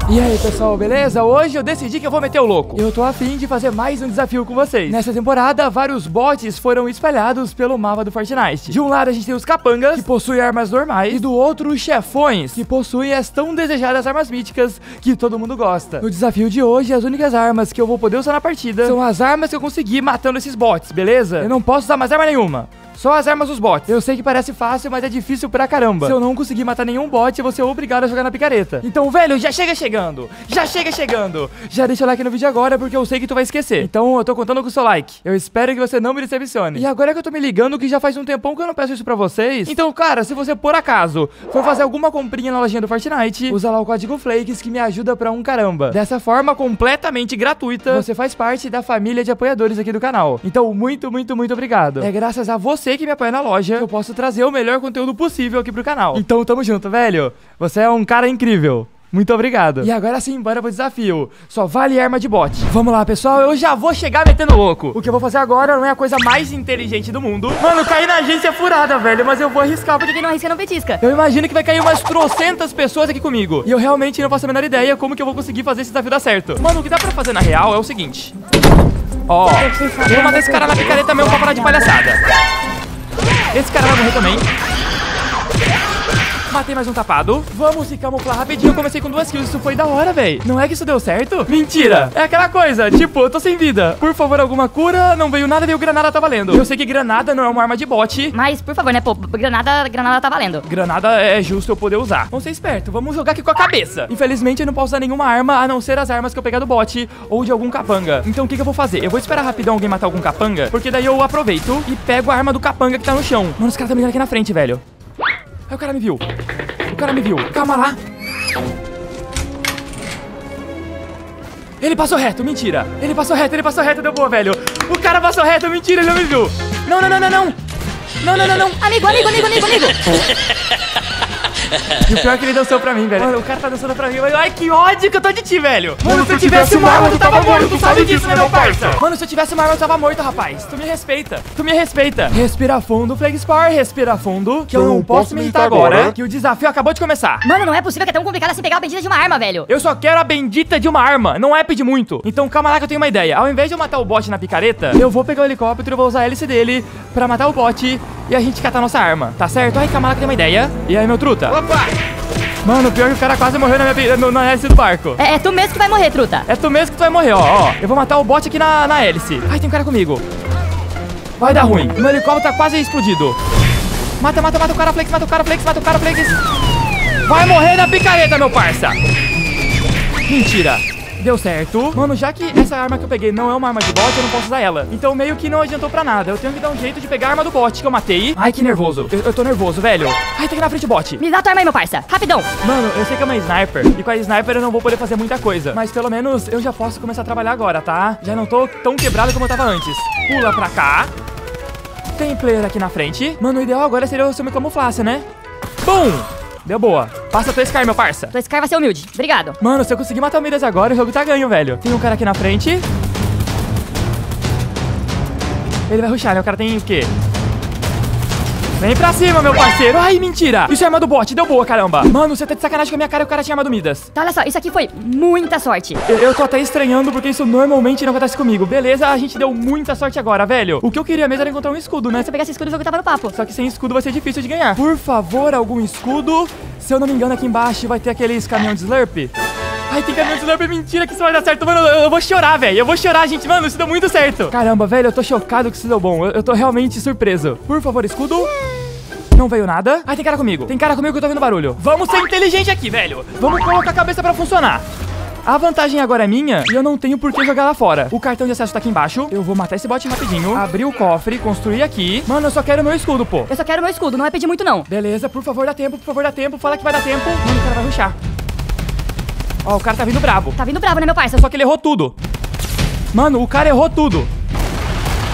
E aí, pessoal, beleza? Hoje eu decidi que eu vou meter o louco. Eu tô a fim de fazer mais um desafio com vocês. Nessa temporada, vários bots foram espalhados pelo mapa do Fortnite. De um lado a gente tem os capangas, que possuem armas normais, e do outro os chefões, que possuem as tão desejadas armas míticas que todo mundo gosta. No desafio de hoje, as únicas armas que eu vou poder usar na partida são as armas que eu consegui matando esses bots, beleza? Eu não posso usar mais arma nenhuma. Só as armas dos bots. Eu sei que parece fácil, mas é difícil pra caramba. Se eu não conseguir matar nenhum bot, eu vou ser obrigado a jogar na picareta. Então, velho, já chega chegando. Já chega chegando. Já deixa o like no vídeo agora, porque eu sei que tu vai esquecer. Então, eu tô contando com o seu like. Eu espero que você não me decepcione. E agora que eu tô me ligando que já faz um tempão que eu não peço isso pra vocês. Então, cara, se você, por acaso, for fazer alguma comprinha na lojinha do Fortnite, usa lá o código FLAKES que me ajuda pra um caramba. Dessa forma, completamente gratuita, você faz parte da família de apoiadores aqui do canal. Então, muito, muito, muito obrigado. É graças a você que me apoia na loja que eu posso trazer o melhor conteúdo possível aqui pro canal. Então tamo junto, velho. Você é um cara incrível. Muito obrigado. E agora sim, bora pro desafio. Só vale arma de bot. Vamos lá, pessoal. Eu já vou chegar metendo louco. O que eu vou fazer agora não é a coisa mais inteligente do mundo. Mano, cair na agência é furada, velho. Mas eu vou arriscar. Porque quem não arrisca não petisca. Eu imagino que vai cair umas trocentas pessoas aqui comigo. E eu realmente não faço a menor ideia como que eu vou conseguir fazer esse desafio dar certo. Mano, o que dá pra fazer na real é o seguinte. Ó, eu vou matar esse cara na picareta mesmo pra parar de palhaçada. Esse cara vai morrer também. Matei mais um tapado. Vamos se camuflar rapidinho. Eu comecei com 2 kills. Isso foi da hora, velho. Não é que isso deu certo? Mentira. É aquela coisa. Tipo, eu tô sem vida. Por favor, alguma cura. Não veio nada, veio granada, tá valendo. Eu sei que granada não é uma arma de bot. Mas, por favor, né, pô, granada tá valendo. Granada é justo eu poder usar. Vamos ser esperto. Vamos jogar aqui com a cabeça. Infelizmente, eu não posso usar nenhuma arma, a não ser as armas que eu pegar do bot ou de algum capanga. Então, o que eu vou fazer? Eu vou esperar rapidão alguém matar algum capanga, porque daí eu aproveito e pego a arma do capanga que tá no chão. Mano, os caras tá me ligando aqui na frente, velho. Aí o cara me viu. O cara me viu. Calma lá. Ele passou reto, mentira. Ele passou reto, deu boa, velho. O cara passou reto, mentira, ele não me viu. Não. Não. Amigo. E o pior é que ele dançou pra mim, velho. Mano, o cara tá dançando pra mim. Ai, que ódio que eu tô de ti, velho. Mano, se eu tivesse uma arma, tu tava morto. Tu sabe disso, né, meu parça? Mano, se eu tivesse uma arma, eu tava morto, rapaz. Tu me respeita. Respira fundo, Flakes Power. Respira fundo. Que eu não posso meditar agora. Que o desafio acabou de começar. Mano, não é possível que é tão complicado assim pegar a bendita de uma arma, velho. Eu só quero a bendita de uma arma. Não é pedir muito. Então calma lá que eu tenho uma ideia. Ao invés de eu matar o bot na picareta, eu vou pegar o helicóptero, eu vou usar a hélice dele pra matar o bot e a gente catar a nossa arma. Tá certo? Ai, calma lá que eu tenho uma ideia. E aí, meu truta? Opa! Mano, pior que o cara quase morreu na hélice do barco. É tu mesmo que vai morrer, truta. É tu mesmo que tu vai morrer, ó. Eu vou matar o bot aqui na hélice. Ai, tem um cara comigo. Vai dar ruim. Meu helicóptero tá quase explodido. Mata o cara, Flex, mata o cara, Flex. Vai morrer na picareta, meu parça. Mentira. Deu certo. Mano, já que essa arma que eu peguei não é uma arma de bot, eu não posso usar ela. Então meio que não adiantou pra nada. Eu tenho que dar um jeito de pegar a arma do bot que eu matei. Ai, que nervoso. Eu tô nervoso, velho. Ai, tá aqui na frente o bot. Me dá a tua arma aí, meu parça. Rapidão. Mano, eu sei que é uma sniper. E com a sniper eu não vou poder fazer muita coisa. Mas pelo menos eu já posso começar a trabalhar agora, tá? Já não tô tão quebrado como eu tava antes. Pula pra cá. Tem player aqui na frente. Mano, o ideal agora seria se eu me camuflasse, né? Bum! Deu boa. Passa tua Scar, meu parça. Tua Scar vai ser humilde. Obrigado. Mano, se eu conseguir matar o Midas agora, o jogo tá ganho, velho. Tem um cara aqui na frente. Ele vai rushar, né? O cara tem o quê? Vem pra cima, meu parceiro. Ai, mentira. Isso é arma do bot. Deu boa, caramba. Mano, você tá de sacanagem com a minha cara e o cara tinha arma do Midas. Tá, olha só. Isso aqui foi muita sorte. Eu tô até estranhando porque isso normalmente não acontece comigo. Beleza, a gente deu muita sorte agora, velho. O que eu queria mesmo era encontrar um escudo, né? Se eu pegasse escudo, o jogo tava no papo. Só que sem escudo vai ser difícil de ganhar. Por favor, algum escudo. Se eu não me engano, aqui embaixo vai ter aqueles caminhão de Slurp. Ai, tem caminhão de Slurp, mentira que isso vai dar certo. Mano, eu vou chorar, velho. Eu vou chorar, gente. Mano, isso deu muito certo. Caramba, velho, eu tô chocado que isso deu bom. Eu tô realmente surpreso. Por favor, escudo. Não veio nada. Ai, tem cara comigo que eu tô ouvindo barulho. Vamos ser inteligente aqui, velho. Vamos colocar a cabeça pra funcionar. A vantagem agora é minha e eu não tenho por que jogar lá fora. O cartão de acesso tá aqui embaixo. Eu vou matar esse bot rapidinho. Abrir o cofre, construir aqui. Mano, eu só quero meu escudo, pô. Eu só quero meu escudo, não vai pedir muito não. Beleza, por favor, dá tempo. Fala que vai dar tempo. Mano, o cara vai rushar. Ó, o cara tá vindo brabo. Tá vindo brabo, né, meu parça? Só que ele errou tudo. Mano, o cara errou tudo.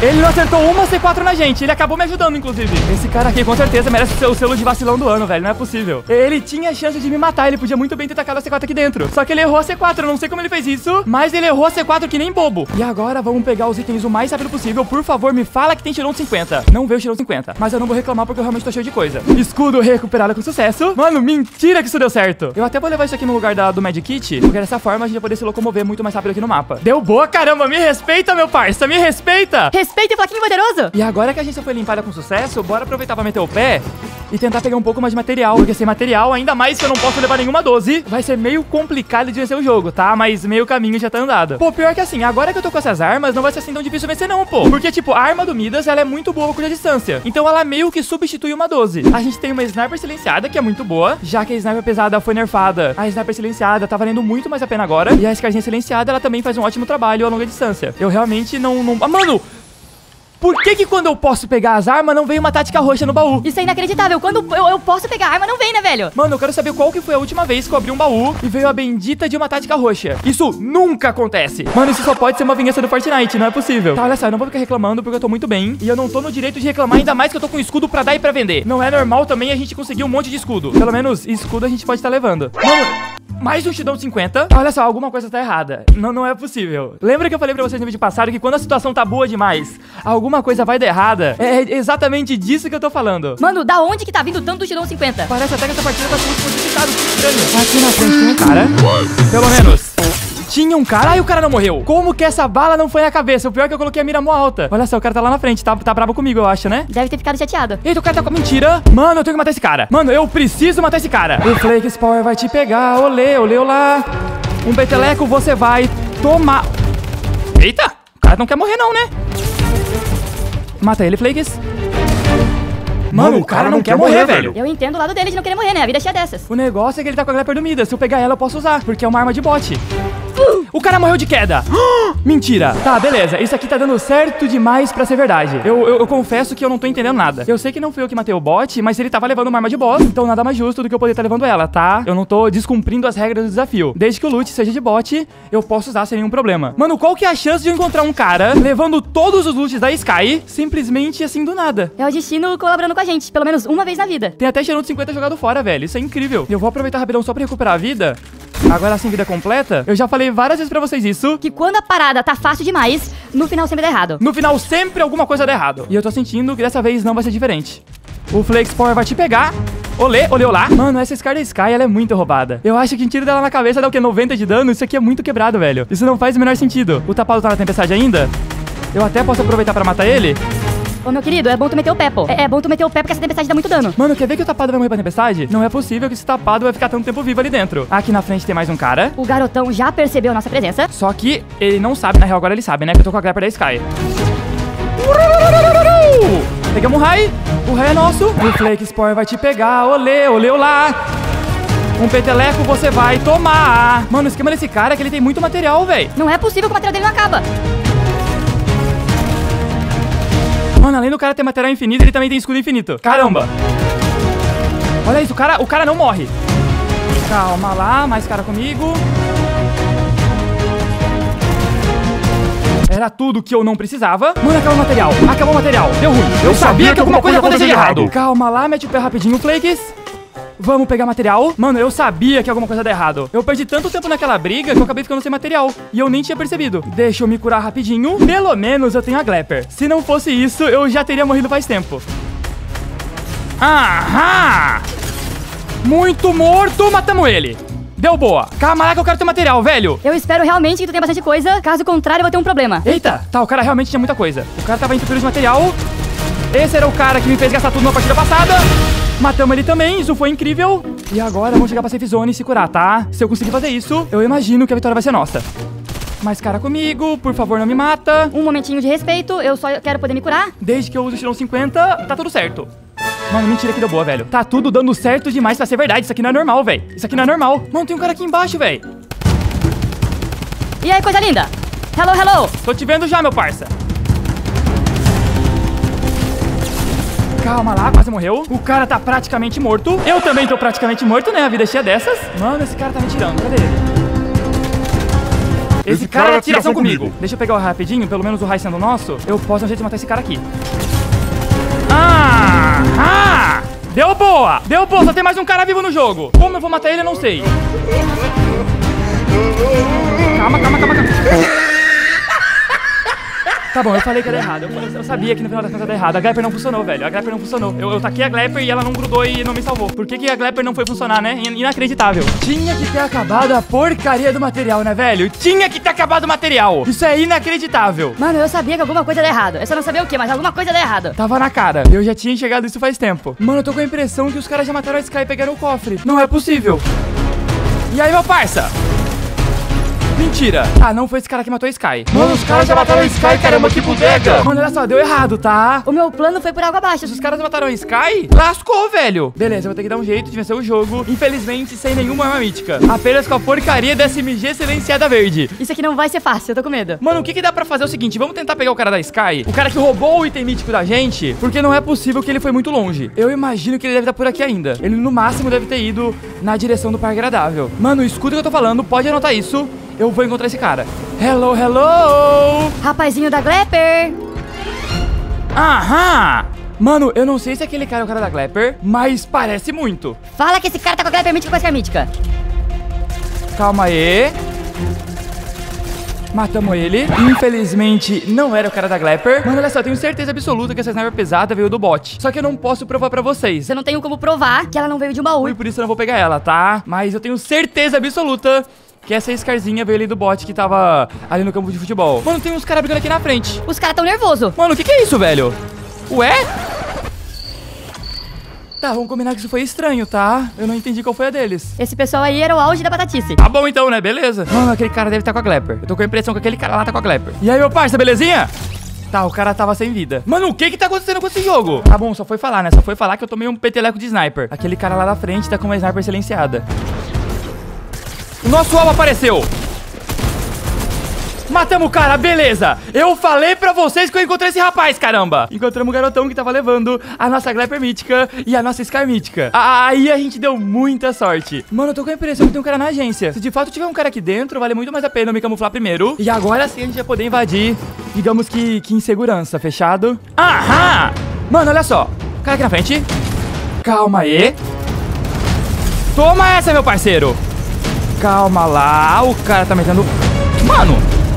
Ele não acertou uma C4 na gente. Ele acabou me ajudando, inclusive. Esse cara aqui, com certeza, merece o selo de vacilão do ano, velho. Não é possível. Ele tinha chance de me matar. Ele podia muito bem ter tacado a C4 aqui dentro. Só que ele errou a C4. Eu não sei como ele fez isso, mas ele errou a C4 que nem bobo. E agora vamos pegar os itens o mais rápido possível. Por favor, me fala que tem tirão de 50. Não veio tirão de 50. Mas eu não vou reclamar porque eu realmente tô cheio de coisa. Escudo recuperado com sucesso. Mano, mentira que isso deu certo. Eu até vou levar isso aqui no lugar do Med Kit, porque dessa forma a gente vai poder se locomover muito mais rápido aqui no mapa. Deu boa, caramba. Me respeita, meu parça. Me respeita. Respeita o Flaquinho poderoso. E agora que a gente já foi limpada com sucesso, bora aproveitar pra meter o pé e tentar pegar um pouco mais de material. Porque sem material, ainda mais que eu não posso levar nenhuma 12, vai ser meio complicado de vencer o jogo, tá? Mas meio caminho já tá andado. Pô, pior que assim, agora que eu tô com essas armas, não vai ser assim tão difícil vencer não, pô. Porque, tipo, a arma do Midas, ela é muito boa com a distância. Então ela meio que substitui uma 12. A gente tem uma Sniper silenciada, que é muito boa. Já que a Sniper pesada foi nerfada, a Sniper silenciada tá valendo muito mais a pena agora. E a Scarzinha silenciada, ela também faz um ótimo trabalho a longa distância. Eu realmente não... Ah, mano! Por que quando eu posso pegar as armas, não veio uma tática roxa no baú? Isso é inacreditável. Quando eu posso pegar a arma, não vem, né, velho? Mano, eu quero saber qual que foi a última vez que eu abri um baú e veio a bendita de uma tática roxa. Isso nunca acontece. Mano, isso só pode ser uma vingança do Fortnite, não é possível. Tá, olha só, eu não vou ficar reclamando porque eu tô muito bem. E eu não tô no direito de reclamar, ainda mais que eu tô com escudo pra dar e pra vender. Não é normal também a gente conseguir um monte de escudo. Pelo menos escudo a gente pode estar levando. Mano... Mais um Xidão de 50. Olha só, alguma coisa tá errada. Não é possível. Lembra que eu falei pra vocês no vídeo passado que quando a situação tá boa demais, alguma coisa vai dar errada? É exatamente disso que eu tô falando. Mano, da onde que tá vindo tanto Xidão 50? Parece até que essa partida tá com muito modificado. Que estranho. Aqui na frente tem um cara. Pelo menos. Tinha um cara e o cara não morreu. Como que essa bala não foi na cabeça? O pior é que eu coloquei a mira mó alta. Olha só, o cara tá lá na frente. Tá bravo comigo, eu acho, né? Deve ter ficado chateado. Eita, o cara tá com mentira. Mano, eu tenho que matar esse cara. Mano, eu preciso matar esse cara. O Flakes Power vai te pegar. Olê, olê, olá. Um peteleco você vai tomar. Eita, o cara não quer morrer não, né? Mata ele, Flakes. Mano, o cara não quer morrer, velho. Eu entendo o lado dele de não querer morrer, né? A vida é cheia dessas. O negócio é que ele tá com a Glepper do Midas. Se eu pegar ela, eu posso usar, porque é uma arma de bot. O cara morreu de queda. Mentira. Tá, beleza. Isso aqui tá dando certo demais pra ser verdade. Eu confesso que eu não tô entendendo nada. Eu sei que não fui eu que matei o bot, mas ele tava levando uma arma de boss, então nada mais justo do que eu poder estar levando ela, tá? Eu não tô descumprindo as regras do desafio. Desde que o loot seja de bot, eu posso usar sem nenhum problema. Mano, qual que é a chance de eu encontrar um cara levando todos os loots da Sky simplesmente assim do nada? É o destino colaborando com a gente, pelo menos uma vez na vida. Tem até Xidão de 50 jogado fora, velho. Isso é incrível. Eu vou aproveitar rapidão só pra recuperar a vida. Agora sim, vida completa. Eu já falei várias vezes pra vocês isso. Que quando a parada tá fácil demais, no final sempre dá errado. No final sempre alguma coisa dá errado. E eu tô sentindo que dessa vez não vai ser diferente. O Flakes Power vai te pegar. Olê, olê, olá. Mano, essa Scar da Sky, ela é muito roubada. Eu acho que um tiro dela na cabeça dá o quê? 90 de dano? Isso aqui é muito quebrado, velho. Isso não faz o menor sentido. O tapado tá na tempestade ainda? Eu até posso aproveitar pra matar ele? Ô, meu querido, é bom tu meter o pé, pô. É bom tu meter o pé porque essa tempestade dá muito dano. Mano, quer ver que o tapado vai morrer pra tempestade? Não é possível que esse tapado vai ficar tanto tempo vivo ali dentro. Aqui na frente tem mais um cara. O garotão já percebeu nossa presença. Só que ele não sabe, na real agora ele sabe, né? Que eu tô com a Glepper da Sky. Pegamos o Rai. O Rai é nosso. O Flakes Power vai te pegar. Olê, olê, olá. Um peteleco você vai tomar. Mano, o esquema desse cara é que ele tem muito material, velho. Não é possível que o material dele não acaba. Mano, além do cara ter material infinito, ele também tem escudo infinito. Caramba. Olha isso, o cara não morre. Calma lá, mais cara comigo. Era tudo que eu não precisava. Mano, acabou o material. Deu ruim. Eu sabia que alguma coisa ia acontecer de errado. Calma lá, mete o pé rapidinho, Flakes. Vamos pegar material. Mano, eu sabia que alguma coisa ia dar errado. Eu perdi tanto tempo naquela briga que eu acabei ficando sem material. E eu nem tinha percebido. Deixa eu me curar rapidinho. Pelo menos eu tenho a Glepper. Se não fosse isso, eu já teria morrido faz tempo. Aham! Muito morto, matamos ele. Deu boa. Calma lá que eu quero ter material, velho. Eu espero realmente que tu tenha bastante coisa. Caso contrário, eu vou ter um problema. Eita, tá, o cara realmente tinha muita coisa. O cara tava entupido de material. Esse era o cara que me fez gastar tudo na partida passada. Matamos ele também, isso foi incrível. E agora vamos chegar pra safe zone e se curar, tá? Se eu conseguir fazer isso, eu imagino que a vitória vai ser nossa. Mais cara comigo, por favor não me mata. Um momentinho de respeito, eu só quero poder me curar. Desde que eu use o Xidão 50, tá tudo certo. Mano, mentira que deu boa, velho. Tá tudo dando certo demais pra ser verdade. Isso aqui não é normal, velho. Isso aqui não é normal. Mano, tem um cara aqui embaixo, velho. E aí, coisa linda? Hello, hello. Tô te vendo já, meu parça. Calma lá, quase morreu. O cara tá praticamente morto. Eu também tô praticamente morto, né? A vida é cheia dessas. Mano, esse cara tá me tirando. Cadê ele? Esse cara tira ação comigo. Deixa eu pegar o Rai rapidinho, pelo menos o Rai sendo nosso. Eu posso dar um jeito de matar esse cara aqui. Ah! Deu boa! Deu boa, só tem mais um cara vivo no jogo. Como eu vou matar ele, eu não sei. Calma. Tá bom, eu falei que era errado. Eu sabia que no final das contas era errado. A Glepper não funcionou, velho. A Glepper não funcionou. Eu taquei a Glepper e ela não grudou e não me salvou. Por que a Glepper não foi funcionar, né? Inacreditável. Tinha que ter acabado a porcaria do material, né, velho? Tinha que ter acabado o material. Isso é inacreditável. Mano, eu sabia que alguma coisa ia dar errado. Eu só não sabia o que, mas alguma coisa ia dar errado. Tava na cara. Eu já tinha enxergado isso faz tempo. Mano, eu tô com a impressão que os caras já mataram a Sky e pegaram o cofre. Não é possível. E aí, meu parça? Mentira. Ah, não foi esse cara que matou a Sky. Mano, os caras já mataram a Sky, caramba, que bodega. Mano, olha só, deu errado, tá? O meu plano foi por água abaixo. Se os caras mataram a Sky, lascou, velho. Beleza, eu vou ter que dar um jeito de vencer o jogo. Infelizmente, sem nenhuma arma mítica. Apenas com a porcaria da SMG silenciada verde. Isso aqui não vai ser fácil, eu tô com medo. Mano, o que dá pra fazer é o seguinte, vamos tentar pegar o cara da Sky, o cara que roubou o item mítico da gente, porque não é possível que ele foi muito longe. Eu imagino que ele deve estar por aqui ainda. Ele, no máximo, deve ter ido na direção do Parque Agradável. Mano, escuta o que eu tô falando, pode anotar isso. Eu vou encontrar esse cara. Hello, hello! Rapazinho da Glepper! Aham! Mano, eu não sei se aquele cara é o cara da Glepper, mas parece muito. Fala que esse cara tá com a Glepper mítica com a Sky mítica. Calma aí. Matamos ele. Infelizmente, não era o cara da Glepper. Mano, olha só, eu tenho certeza absoluta que essa sniper pesada veio do bot. Só que eu não posso provar pra vocês. Eu não tenho como provar que ela não veio de um baú. E por isso eu não vou pegar ela, tá? Mas eu tenho certeza absoluta que essa Scarzinha veio ali do bot que tava ali no campo de futebol. Mano, tem uns caras brigando aqui na frente. Os caras tão nervosos. Mano, o que é isso, velho? Ué? Tá, vamos combinar que isso foi estranho, tá? Eu não entendi qual foi a deles. Esse pessoal aí era o auge da batatice. Tá bom então, né? Beleza. Mano, aquele cara deve estar com a Glepper. Eu tô com a impressão que aquele cara lá tá com a Glepper. E aí, meu parça, belezinha? Tá, o cara tava sem vida. Mano, o que tá acontecendo com esse jogo? Tá bom, só foi falar, né? Só foi falar que eu tomei um peteleco de sniper. Aquele cara lá da frente tá com uma sniper silenciada. O nosso alvo apareceu. Matamos o cara, beleza. Eu falei pra vocês que eu encontrei esse rapaz, caramba. Encontramos o garotão que tava levando a nossa Glepper mítica e a nossa Sky mítica. Aí a gente deu muita sorte. Mano, eu tô com a impressão que tem um cara na agência. Se de fato tiver um cara aqui dentro, vale muito mais a pena eu me camuflar primeiro. E agora sim a gente vai poder invadir, digamos que em segurança, fechado? Aham! Mano, olha só. O cara aqui na frente. Calma aí. Toma essa, meu parceiro. Calma lá. O cara tá metendo... Mano...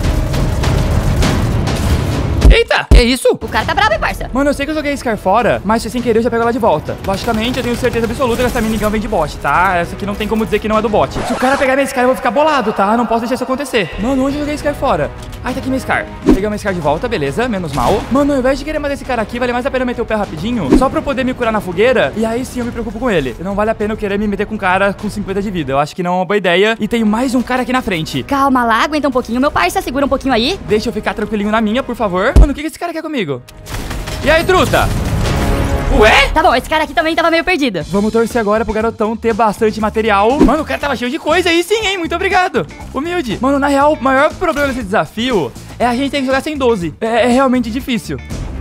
Eita, que é isso? O cara tá bravo, hein, parça? Mano, eu sei que eu joguei a Scar fora, mas se sem querer eu já pego ela de volta. Logicamente, eu tenho certeza absoluta que essa minigun vem de bot, tá? Essa aqui não tem como dizer que não é do bot. Se o cara pegar minha Scar, eu vou ficar bolado, tá? Não posso deixar isso acontecer. Mano, onde eu joguei a Scar fora? Ai, tá aqui minha Scar. Peguei uma Scar de volta, beleza, menos mal. Mano, ao invés de querer matar esse cara aqui, vale mais a pena eu meter o pé rapidinho, só pra eu poder me curar na fogueira, e aí sim eu me preocupo com ele. Não vale a pena eu querer me meter com um cara com 50 de vida. Eu acho que não é uma boa ideia. E tem mais um cara aqui na frente. Calma lá, aguenta um pouquinho, meu parça, segura um pouquinho aí. Deixa eu ficar tranquilinho na minha, por favor. Mano, o que esse cara quer comigo? E aí, truta? Ué? Tá bom, esse cara aqui também tava meio perdido. Vamos torcer agora pro garotão ter bastante material. Mano, o cara tava cheio de coisa aí sim, hein? Muito obrigado. Humilde. Mano, na real, o maior problema desse desafio é a gente ter que jogar sem 12. É realmente difícil.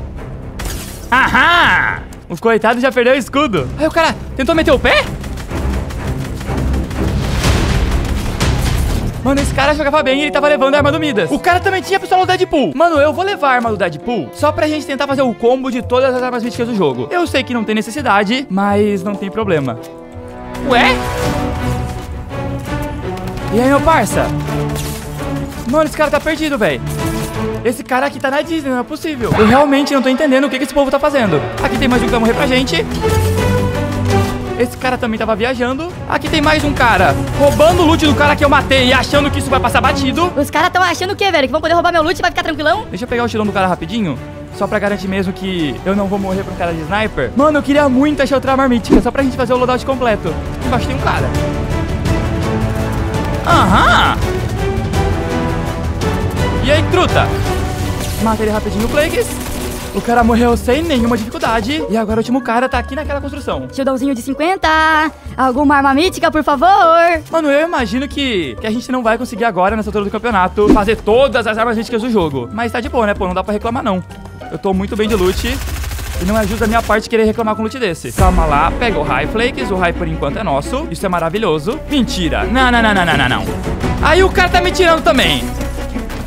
Aham! O coitado já perdeu o escudo. Aí o cara tentou meter o pé? Mano, esse cara jogava bem e ele tava levando a arma do Midas. O cara também tinha a pistola do Deadpool. Mano, eu vou levar a arma do Deadpool só pra gente tentar fazer o combo de todas as armas míticas do jogo. Eu sei que não tem necessidade, mas não tem problema. Ué? E aí, meu parça? Mano, esse cara tá perdido, velho. Esse cara aqui tá na Disney, não é possível. Eu realmente não tô entendendo o que esse povo tá fazendo. Aqui tem mais um que vai morrer pra gente. Esse cara também tava viajando. Aqui tem mais um cara roubando o loot do cara que eu matei e achando que isso vai passar batido. Os caras tão achando o quê, velho? Que vão poder roubar meu loot e vai ficar tranquilão? Deixa eu pegar o tirão do cara rapidinho, só pra garantir mesmo que eu não vou morrer pra um cara de sniper. Mano, eu queria muito achar outra arma mítica, só pra gente fazer o loadout completo. Embaixo tem um cara. Aham! E aí, truta? Mata ele rapidinho, Plagues. O cara morreu sem nenhuma dificuldade. E agora o último cara tá aqui naquela construção. Shieldãozinho de 50. Alguma arma mítica, por favor. Mano, eu imagino que a gente não vai conseguir agora, nessa altura do campeonato, fazer todas as armas míticas do jogo. Mas tá de boa, né, pô? Não dá pra reclamar, não. Eu tô muito bem de loot. E não é justo da minha parte querer reclamar com um loot desse. Calma lá, pega o Rai, Flakes. O Rai, por enquanto, é nosso. Isso é maravilhoso. Mentira. Não. Aí o cara tá me tirando também.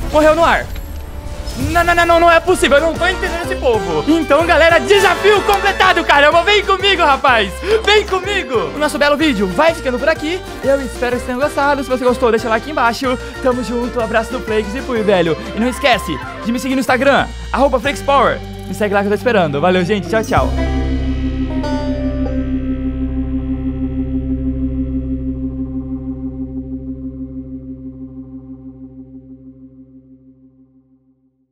Morreu no ar. Não é possível, eu não tô entendendo esse povo. Então, galera, desafio completado, caramba. Vem comigo, rapaz. Vem comigo. O nosso belo vídeo vai ficando por aqui. Eu espero que vocês tenham gostado. Se você gostou, deixa o like aqui embaixo. Tamo junto, abraço do Flakes e fui, velho. E não esquece de me seguir no Instagram, @FlakesPower. Me segue lá que eu tô esperando. Valeu, gente. Tchau, tchau.